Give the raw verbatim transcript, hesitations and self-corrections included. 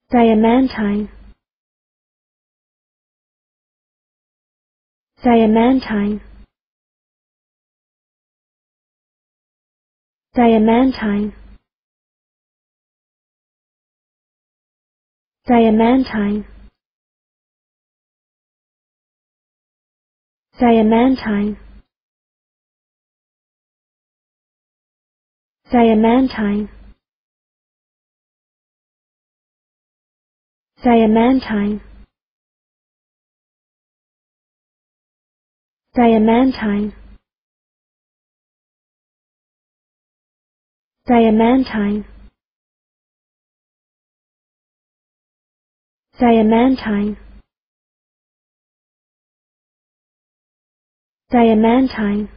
diamantine, diamantine, diamantine, diamantine, diamantine, diamantine, diamantine, diamantine, diamantine, diamantine, diamantine,